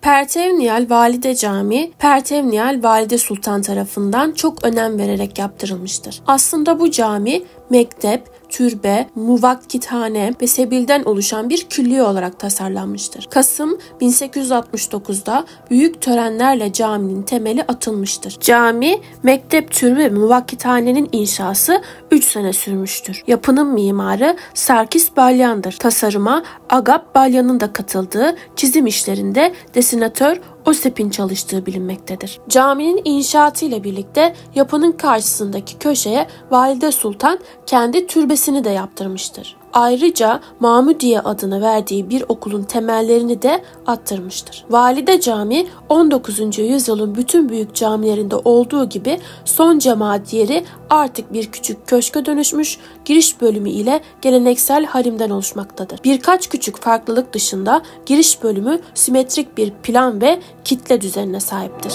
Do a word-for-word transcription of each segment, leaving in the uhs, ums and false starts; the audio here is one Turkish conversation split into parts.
Pertevniyal Valide Camii, Pertevniyal Valide Sultan tarafından çok önem vererek yaptırılmıştır. Aslında bu cami mektep, türbe, muvakkithane ve sebilden oluşan bir külliye olarak tasarlanmıştır. Kasım bin sekiz yüz altmış dokuzda büyük törenlerle caminin temeli atılmıştır. Cami, mektep, türbe ve muvakkithanenin inşası üç sene sürmüştür. Yapının mimarı Sarkis Balyan'dır. Tasarıma Agap Balyan'ın da katıldığı çizim işlerinde desinatör Osip'in çalıştığı bilinmektedir. Caminin inşaatı ile birlikte yapının karşısındaki köşeye Valide Sultan kendi türbesini de yaptırmıştır. Ayrıca Mahmudiye adını verdiği bir okulun temellerini de attırmıştır. Valide Camii on dokuzuncu yüzyılın bütün büyük camilerinde olduğu gibi son cemaat yeri artık bir küçük köşke dönüşmüş, giriş bölümü ile geleneksel harimden oluşmaktadır. Birkaç küçük farklılık dışında giriş bölümü simetrik bir plan ve kitle düzenine sahiptir.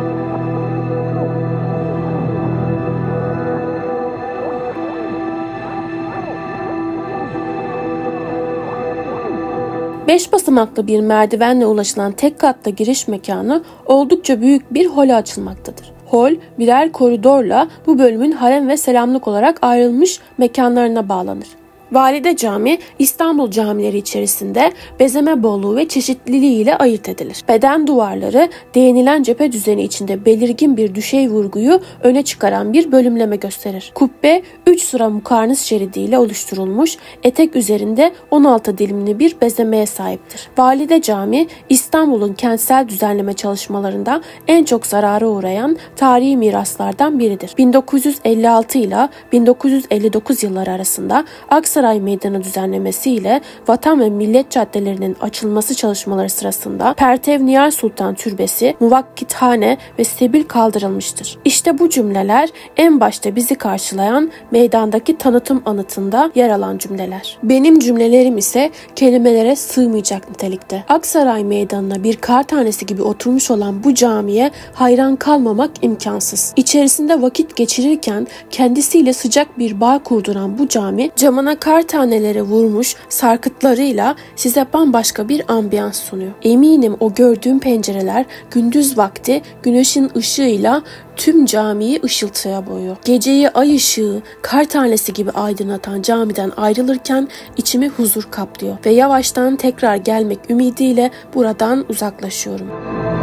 Beş basamaklı bir merdivenle ulaşılan tek katlı giriş mekanı oldukça büyük bir hole açılmaktadır. Hol birer koridorla bu bölümün harem ve selamlık olarak ayrılmış mekanlarına bağlanır. Valide Camii, İstanbul camileri içerisinde bezeme bolluğu ve çeşitliliği ile ayırt edilir. Beden duvarları değinilen cephe düzeni içinde belirgin bir düşey vurguyu öne çıkaran bir bölümleme gösterir. Kubbe üç sıra mukarnıs şeridiyle oluşturulmuş, etek üzerinde on altı dilimli bir bezemeye sahiptir. Valide Camii, İstanbul'un kentsel düzenleme çalışmalarında en çok zarara uğrayan tarihi miraslardan biridir. bin dokuz yüz elli altı ile bin dokuz yüz elli dokuz yılları arasında Aksaray Meydanı düzenlemesiyle Vatan ve Millet caddelerinin açılması çalışmaları sırasında Pertevniyal Sultan Türbesi, Muvakkithane ve Sebil kaldırılmıştır. İşte bu cümleler en başta bizi karşılayan meydandaki tanıtım anıtında yer alan cümleler. Benim cümlelerim ise kelimelere sığmayacak nitelikte. Aksaray Meydanı'na bir kar tanesi gibi oturmuş olan bu camiye hayran kalmamak imkansız. İçerisinde vakit geçirirken kendisiyle sıcak bir bağ kurduran bu cami, camına kar taneleri vurmuş sarkıtlarıyla size bambaşka bir ambiyans sunuyor. Eminim o gördüğüm pencereler gündüz vakti güneşin ışığıyla tüm camiyi ışıltıya boyuyor. Geceyi ay ışığı kar tanesi gibi aydınlatan camiden ayrılırken içimi huzur kaplıyor ve yavaştan tekrar gelmek ümidiyle buradan uzaklaşıyorum.